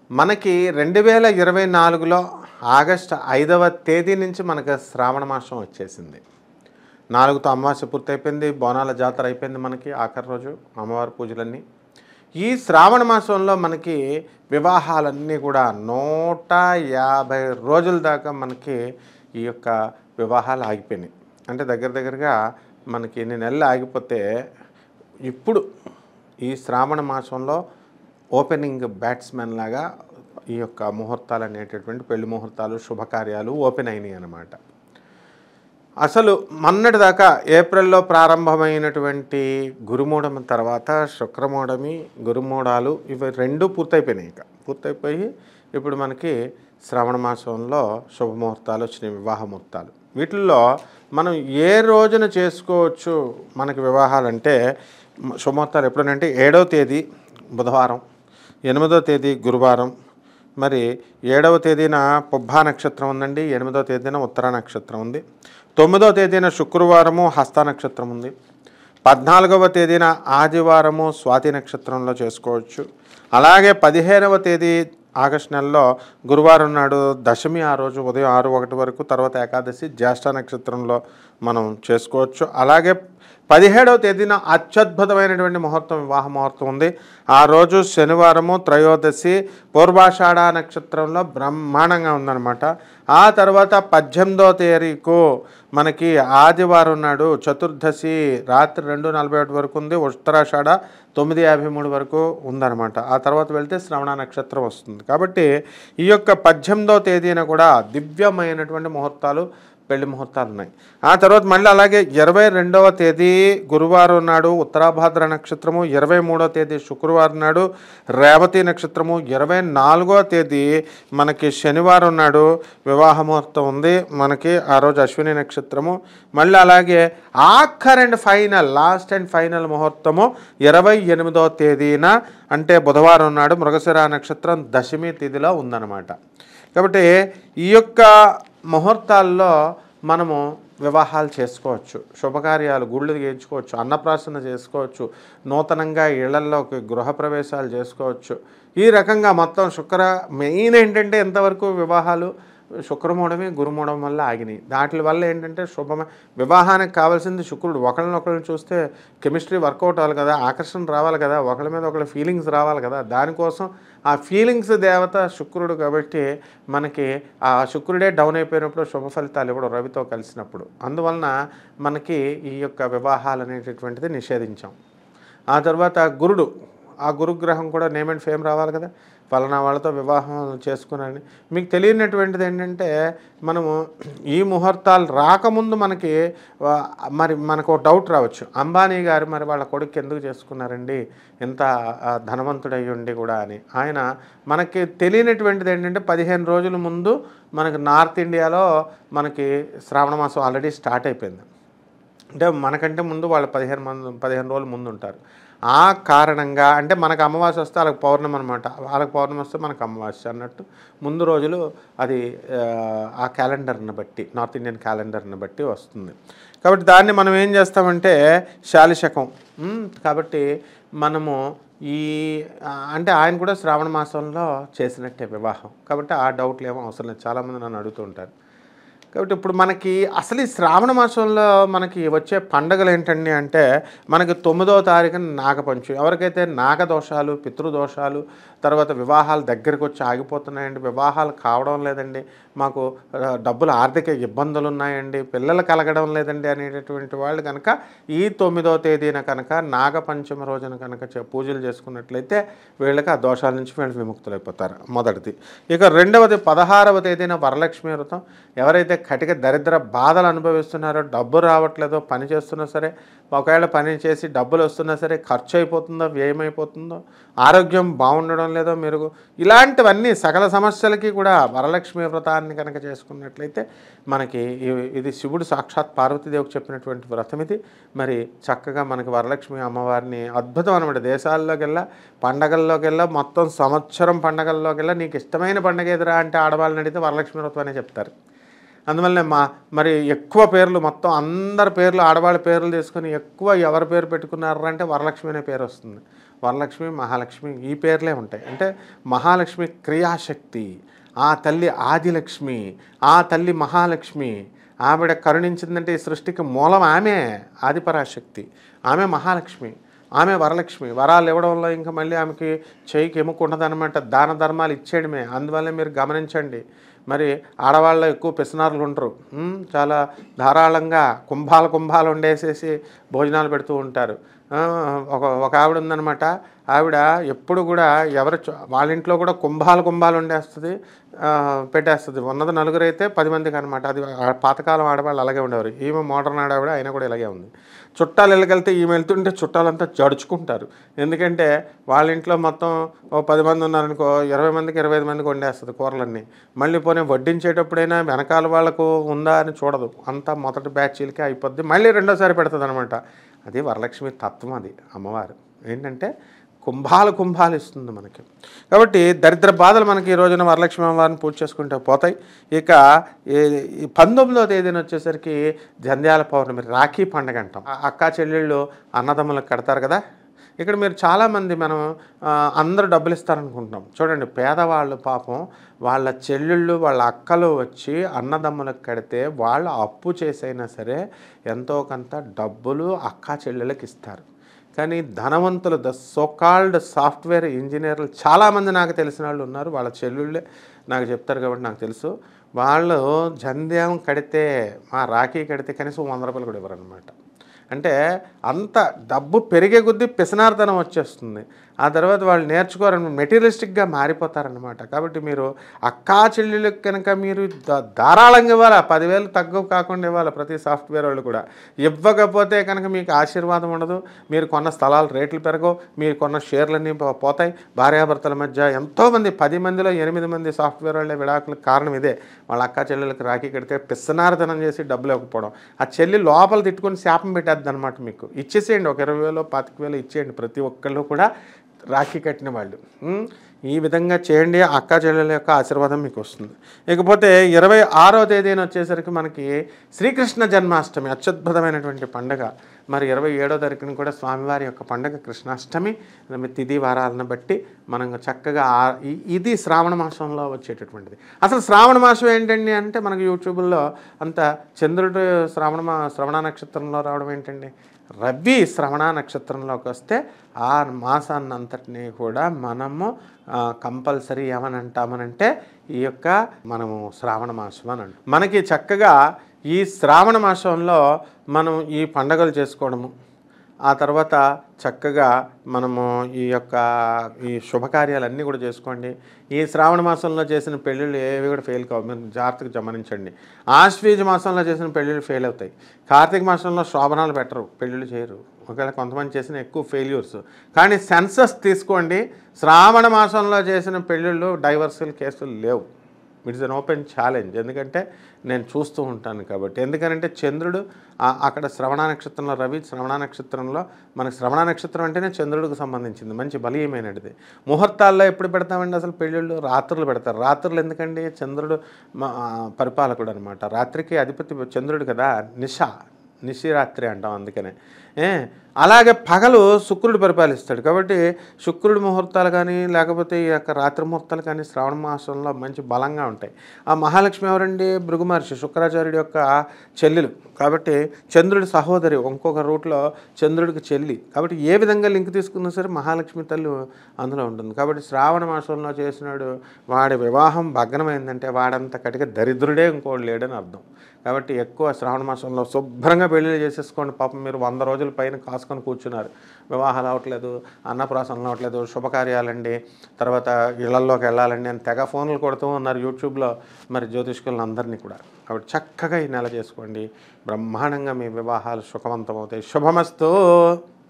మనకి 2024లో ఆగస్టు 5వ తేదీ నుంచి మనకు శ్రావణ మాసం వచ్చేసింది. 4తో అమావాస్య పూర్తయిపోయింది. బోనాల జాతర అయిపోయింది మనకి ఆఖరి రోజు అమ్మవారి పూజలన్నీ. ఈ శ్రావణ మాసంలో మనకి వివాహాలన్నీ కూడా 150 రోజుల దాకా మనకి ఈ యొక్క వివాహాలు ఆగిపోయినాయి. అంటే దగ్గరగా మనకి ఎన్ని నెలలు ఆగిపోతే ఇప్పుడు ఈ శ్రావణ మాసంలో ఓపెనింగ్ బ్యాట్స్మెన్ లాగా ఈ యొక్క ముహూర్తాలు అనేటటువంటి పెళ్లి ముహూర్తాలు శుభకార్యాలు ఓపెన్ అయినాయి అన్నమాట. అసలు మొన్నటి దాకా ఏప్రిల్లో ప్రారంభమైనటువంటి గురుమూఢమి తర్వాత శుక్రమూఢమి గురుమూఢాలు ఇవి రెండు పూర్తయిపోయినాయి. పూర్తయిపోయి ఇప్పుడు మనకి శ్రావణ మాసంలో శుభముహూర్తాలు వచ్చినాయి, వివాహ ముహూర్తాలు. వీటిల్లో మనం ఏ రోజున చేసుకోవచ్చు మనకి వివాహాలంటే శుభముహూర్తాలు ఎప్పుడంటే 7వ తేదీ బుధవారం, 8వ తేదీ గురువారం, మరి 7వ తేదీన పుబ్బా నక్షత్రం ఉందండి, 8వ తేదీన ఉత్తర నక్షత్రం ఉంది, 9వ తేదీన శుక్రవారము హస్త నక్షత్రం ఉంది, 14వ తేదీన ఆదివారము స్వాతి నక్షత్రంలో చేసుకోవచ్చు. అలాగే 15వ తేదీ ఆగస్టు నెలలో గురువారం నాడు దశమి, ఆ రోజు ఉదయం 6:01 వరకు, తర్వాత ఏకాదశి జ్యేష్ఠ నక్షత్రంలో మనం చేసుకోవచ్చు. అలాగే 17వ తేదీన అత్యద్భుతమైనటువంటి ముహూర్తం వివాహ ముహూర్తం ఉంది. ఆ రోజు శనివారము త్రయోదశి పూర్వాషాఢ నక్షత్రంలో బ్రహ్మాండంగా ఉందన్నమాట. ఆ తర్వాత 18వ తారీఖు మనకి ఆదివారం నాడు చతుర్దశి రాత్రి 2:41 వరకు ఉంది. ఉత్తరాషాఢ 9:53 వరకు ఉందన్నమాట. ఆ తర్వాత వెళ్తే శ్రవణ నక్షత్రం వస్తుంది. కాబట్టి ఈ యొక్క 18వ తేదీన కూడా దివ్యమైనటువంటి ముహూర్తాలు పెళ్లి ముహూర్తాలు ఉన్నాయి. ఆ తర్వాత మళ్ళీ అలాగే 22వ తేదీ గురువారం నాడు ఉత్తరాభాద్ర నక్షత్రము, 23వ తేదీ శుక్రవారం నాడు రేవతి నక్షత్రము, 24వ తేదీ మనకి శనివారం నాడు వివాహ ముహూర్తం ఉంది మనకి, ఆ రోజు అశ్విని నక్షత్రము. మళ్ళీ అలాగే ఆఖరి and final last and final ముహూర్తము 28వ తేదీన అంటే బుధవారం నాడు మృగశిర నక్షత్రం దశమి తిథిలో ఉందన్నమాట. కాబట్టి ఈ యొక్క ముహూర్తాల్లో మనము వివాహాలు చేసుకోవచ్చు, శుభకార్యాలు గుళ్ళు చేయించుకోవచ్చు, అన్నప్రాసన చేసుకోవచ్చు, నూతనంగా ఇళ్లల్లోకి గృహప్రవేశాలు చేసుకోవచ్చు. ఈ రకంగా మొత్తం మెయిన్ ఏంటంటే ఎంతవరకు వివాహాలు శుక్రమూఢమి గురుమూఢం వల్ల ఆగినాయి. దాటి వల్ల ఏంటంటే వివాహానికి కావాల్సింది శుక్రుడు. ఒకళ్ళనొకళ్ళని చూస్తే కెమిస్ట్రీ వర్కౌట్ అవ్వాలి కదా, ఆకర్షణ రావాలి కదా, ఒకళ్ళ మీద ఒకళ్ళ ఫీలింగ్స్ రావాలి కదా. దానికోసం ఆ ఫీలింగ్స్ దేవత శుక్రుడు. కాబట్టి మనకి ఆ శుక్రుడే డౌన్ అయిపోయినప్పుడు శుభ ఫలితాలు ఇవ్వడం రవితో కలిసినప్పుడు. అందువలన మనకి ఈ యొక్క వివాహాలు అనేటటువంటిది నిషేధించాం. ఆ తర్వాత గురుడు, ఆ గురుగ్రహం కూడా నేమ్ అండ్ ఫేమ్ రావాలి కదా, ఫలానా వాళ్ళతో వివాహం చేసుకున్నారని. మీకు తెలియనటువంటిది ఏంటంటే మనము ఈ ముహూర్తాలు రాకముందు మనకు డౌట్ రావచ్చు, అంబానీ గారు మరి వాళ్ళ కొడుకు ఎందుకు చేసుకున్నారండి ఇంత ధనవంతుడై ఉండి కూడా అని. ఆయన మనకి తెలియనటువంటిది ఏంటంటే 15 రోజుల ముందు మనకి నార్త్ ఇండియాలో మనకి శ్రావణ మాసం ఆల్రెడీ స్టార్ట్ అయిపోయింది. అంటే మనకంటే ముందు వాళ్ళు 15 రోజుల ముందు ఉంటారు. ఆ కారణంగా అంటే మనకు అమావాస్య వస్తే వాళ్ళకి పౌర్ణమి అనమాట, వాళ్ళకి పౌర్ణమి వస్తే మనకు అమావాస్య అన్నట్టు ముందు రోజులు అది ఆ క్యాలెండర్ని బట్టి, నార్త్ ఇండియన్ క్యాలెండర్ని బట్టి వస్తుంది. కాబట్టి దాన్ని మనం ఏం చేస్తామంటే శాలిశకం. కాబట్టి మనము అంటే ఆయన కూడా శ్రావణ మాసంలో చేసినట్టే వివాహం. కాబట్టి ఆ డౌట్లు ఏమో అవసరం లేదు, చాలామంది నన్ను అడుగుతూ ఉంటారు. కాబట్టి ఇప్పుడు మనకి అసలు ఈ శ్రావణ మాసంలో మనకి వచ్చే పండుగలు ఏంటండి అంటే మనకి 9వ తారీఖున నాగపంచమి. ఎవరికైతే నాగదోషాలు, పితృదోషాలు, తర్వాత వివాహాలు దగ్గరికి వచ్చి ఆగిపోతున్నాయండి, వివాహాలు కావడం లేదండి, మాకు డబ్బులు ఆర్థిక ఇబ్బందులు ఉన్నాయండి, పిల్లలు కలగడం లేదండి అనేటటువంటి వాళ్ళు కనుక ఈ 9వ తేదీన కనుక నాగపంచమి రోజున కనుక పూజలు చేసుకున్నట్లయితే వీళ్ళకి ఆ దోషాల నుంచి వీళ్ళు విముక్తులైపోతారు. మొదటిది. ఇక రెండవది 16వ తేదీన వరలక్ష్మి వ్రతం. ఎవరైతే కటిక దరిద్ర బాధలు అనుభవిస్తున్నారో, డబ్బు రావట్లేదో, పని చేస్తున్నా సరే, ఒకవేళ పని చేసి డబ్బులు వస్తున్నా సరే ఖర్చు అయిపోతుందో, వ్యయమైపోతుందో, ఆరోగ్యం బాగుండడం లేదో, మెరుగు, ఇలాంటివన్నీ సకల సమస్యలకి కూడా వరలక్ష్మి వ్రతాన్ని కనుక చేసుకున్నట్లయితే మనకి ఇది శివుడు సాక్షాత్ పార్వతీదేవికి చెప్పినటువంటి వ్రతం ఇది. మరి చక్కగా మనకి వరలక్ష్మి అమ్మవారిని అద్భుతం అనమాట. దేశాల్లోకెల్లా పండగల్లోకెల్లా మొత్తం సంవత్సరం పండగల్లోకెల్లా నీకు ఇష్టమైన పండగ ఎదురా అంటే ఆడవాళ్ళని అడిగితే వరలక్ష్మి వ్రతం అనే చెప్తారు. అందువల్లనే మరి ఎక్కువ పేర్లు మొత్తం అందరి పేర్లు ఆడవాళ్ళ పేర్లు తీసుకొని ఎక్కువ ఎవరి పేరు పెట్టుకున్నారంటే వరలక్ష్మి అనే పేరు వస్తుంది. వరలక్ష్మి, మహాలక్ష్మి ఈ పేర్లే ఉంటాయి. అంటే మహాలక్ష్మి క్రియాశక్తి, ఆ తల్లి ఆదిలక్ష్మి, ఆ తల్లి మహాలక్ష్మి. ఆవిడ కరుణించిందంటే ఈ సృష్టికి మూలం ఆమె, ఆదిపరాశక్తి. ఆమె మహాలక్ష్మి, ఆమె వరలక్ష్మి. వరాలు ఇవ్వడంలో ఇంకా మళ్ళీ ఆమెకి చేయికి ఎముక ఉండదన్నమాట. దాన ధర్మాలు ఇచ్చేయడమే. అందువల్లే మీరు గమనించండి, మరి ఆడవాళ్ళలో ఎక్కువ పిసినారులు ఉండరు. చాలా ధారాళంగా కుంభాలు వండేసేసి భోజనాలు పెడుతూ ఉంటారు. ఒక ఆవిడ ఉందన్నమాట. ఆవిడ ఎప్పుడు కూడా వాళ్ళ ఇంట్లో కూడా కుంభాలు వండేస్తుంది, పెట్టేస్తుంది. ఉన్నది నలుగురు అయితే 10 మందికి అనమాట. అది పాతకాలం ఆడవాళ్ళు అలాగే ఉండేవారు. ఈమె మోడర్న్ ఆడవాడ అయినా కూడా ఇలాగే ఉంది. చుట్టాలు ఇళ్ళకెళ్తే ఈమె వెళ్తుంటే చుట్టాలంతా జడుచుకుంటారు. ఎందుకంటే వాళ్ళ ఇంట్లో మొత్తం 10 మంది ఉన్నారనుకో, 20 మందికి 25 మందికి వండేస్తుంది కూరలన్నీ. మళ్ళీ పోనీ వడ్డించేటప్పుడైనా వెనకాల వాళ్ళకు ఉందా అని చూడదు. అంతా మొదటి బ్యాచీలకే అయిపోద్ది. మళ్ళీ రెండోసారి పెడుతుంది అనమాట. అది వరలక్ష్మి తత్వం. అది అమ్మవారు ఏంటంటే కుంభాలు ఇస్తుంది మనకి. కాబట్టి దరిద్ర బాధలు మనకి ఈ రోజున వరలక్ష్మి అమ్మవారిని పూజ చేసుకుంటే పోతాయి. ఇక 19వ తేదీన వచ్చేసరికి జంధ్యాల పౌర్ణమి, రాఖీ పండుగ అంటాం. అక్కా చెల్లెళ్ళు అన్నదమ్ములకు కడతారు కదా. ఇక్కడ మీరు చాలామంది మనం అందరూ డబ్బులు ఇస్తారనుకుంటున్నాం. చూడండి, పేదవాళ్ళు పాపం వాళ్ళ చెల్లెళ్ళు వాళ్ళ అక్కలు వచ్చి అన్నదమ్ములకు కడితే వాళ్ళు అప్పు చేసైనా సరే ఎంతో కొంత డబ్బులు అక్కా చెల్లెళ్ళకి ఇస్తారు. కానీ ధనవంతులు, ద సోకాల్డ్ సాఫ్ట్వేర్ ఇంజనీర్లు చాలామంది నాకు తెలిసిన వాళ్ళు ఉన్నారు. వాళ్ళ చెల్లెళ్ళే నాకు చెప్తారు కాబట్టి నాకు తెలుసు. వాళ్ళు జంధ్యం కడితే, రాఖీ కడితే కనీసం 100 రూపాయలు కూడా ఇవ్వరు అనమాట. అంటే అంత డబ్బు పెరిగే కొద్దీ పిసనార్తనం వచ్చేస్తుంది. ఆ తర్వాత వాళ్ళు నేర్చుకోరని మెటీరియలిస్టిక్గా మారిపోతారనమాట. కాబట్టి మీరు అక్కా చెల్లెళ్ళకి కనుక మీరు ధారాళంగా ఇవ్వాలి. 10,000 తక్కువ కాకుండా ఇవ్వాలి ప్రతి సాఫ్ట్వేర్ వాళ్ళు కూడా. ఇవ్వకపోతే కనుక మీకు ఆశీర్వాదం ఉండదు. మీరు కొన్న స్థలాలు రేట్లు పెరగవు, మీరు కొన్న షేర్లన్నీ పోతాయి. భార్యాభర్తల మధ్య ఎంతోమంది 10 మందిలో 8 మంది సాఫ్ట్వేర్ వాళ్ళే విడాకులకు కారణం ఇదే. వాళ్ళ అక్కా చెల్లెళ్ళకి రాఖీ కడితే పిసనార్తనం చేసి డబ్బులు ఇవ్వకపోవడం. ఆ చెల్లి లోపల తిట్టుకొని శాపం పెట్టేద్ది అనమాట. మీకు ఇచ్చేసేయండి, ఒక 20,000 25,000 ఇచ్చేయండి ప్రతి ఒక్కళ్ళు కూడా రాఖీ కట్టిన వాళ్ళు. ఈ విధంగా చేయండి, అక్కా చెల్లెల యొక్క ఆశీర్వాదం మీకు వస్తుంది. ఇకపోతే 26వ తేదీన వచ్చేసరికి మనకి శ్రీకృష్ణ జన్మాష్టమి, అత్యద్భుతమైనటువంటి పండుగ. మరి 27వ తారీఖున కూడా స్వామివారి యొక్క పండుగ కృష్ణాష్టమి. తిథి వారాలను బట్టి మనం చక్కగా ఇది శ్రావణ మాసంలో వచ్చేటటువంటిది. అసలు శ్రావణ మాసం ఏంటండి అంటే మనకు యూట్యూబ్లో అంత చంద్రుడు శ్రవణ నక్షత్రంలో రావడం ఏంటండి, రవి శ్రవణ నక్షత్రంలోకి వస్తే ఆ మాసాన్ని అంతటినీ కూడా మనము కంపల్సరీ ఏమని అంటామనంటే ఈ యొక్క మనము శ్రావణ మాసం అని అంటాం. మనకి చక్కగా ఈ శ్రావణ మాసంలో మనం ఈ పండుగలు చేసుకోవడము, ఆ తర్వాత చక్కగా మనము ఈ శుభకార్యాలన్నీ కూడా చేసుకోండి. ఈ శ్రావణ మాసంలో చేసిన పెళ్ళిళ్ళు ఏవి కూడా ఫెయిల్ కావు. మీరు జాగ్రత్తగా గమనించండి. ఆశ్వీజ మాసంలో చేసిన పెళ్ళిళ్ళు ఫెయిల్ అవుతాయి. కార్తీక మాసంలో శోభనాలు పెట్టరు, పెళ్ళిళ్ళు చేయరు. ఒకవేళ కొంతమంది చేసిన ఎక్కువ ఫెయిల్యూర్స్. కానీ సెన్సస్ తీసుకోండి, శ్రావణ మాసంలో చేసిన పెళ్ళిళ్ళు డైవర్సల్ కేసులు లేవు. It's an open challenge. ఎందుకంటే నేను చూస్తూ ఉంటాను కాబట్టి. ఎందుకనంటే చంద్రుడు అక్కడ శ్రవణ నక్షత్రంలో, రవి శ్రవణ నక్షత్రంలో, మనకు శ్రవణ నక్షత్రం అంటేనే చంద్రుడికి సంబంధించింది, మంచి బలీయమైనది. ముహూర్తాల్లో ఎప్పుడు పెడతామండి అసలు పెళ్ళిళ్ళు? రాత్రులు పెడతారు. రాత్రులు ఎందుకండి? చంద్రుడు పరిపాలకుడు అనమాట. రాత్రికి అధిపతి చంద్రుడు కదా, నిశిరాత్రి అంటాం అందుకనే. అలాగే పగలు శుక్రుడు పరిపాలిస్తాడు. కాబట్టి శుక్రుడి ముహూర్తాలు కానీ లేకపోతే ఈ యొక్క రాత్రి ముహూర్తాలు కానీ శ్రావణ మాసంలో మంచి బలంగా ఉంటాయి. ఆ మహాలక్ష్మి ఎవరండి? భృగు మహర్షి శుక్రాచార్యుడి యొక్క చెల్లెలు. కాబట్టి చంద్రుడి సహోదరి, ఇంకొక రూట్లో చంద్రుడికి చెల్లి. కాబట్టి ఏ విధంగా లింక్ తీసుకున్నా సరే మహాలక్ష్మి తల్లి అందులో ఉంటుంది. కాబట్టి శ్రావణ మాసంలో చేసినాడు వాడి వివాహం భగ్నమైందంటే వాడంత కటిక దరిద్రుడే ఇంకోటి లేడని అర్థం. కాబట్టి ఎక్కువ శ్రావణ మాసంలో శుభ్రంగా పెళ్ళిళ్ళు చేసేసుకోండి. పాపం మీరు 100 రోజుల పైన కాసుకొని కూర్చున్నారు, వివాహాలు అవ్వట్లేదు, అన్నప్రాసనలు అవ్వట్లేదు, శుభకార్యాలండి, తర్వాత ఇళ్లల్లోకి వెళ్ళాలండి అని తెగ ఫోన్లు కొడుతూ ఉన్నారు యూట్యూబ్లో మరి జ్యోతిష్కులను అందరినీ కూడా. కాబట్టి చక్కగా ఈ నెల చేసుకోండి, బ్రహ్మాండంగా మీ వివాహాలు సుఖవంతమవుతాయి. శుభమస్తు.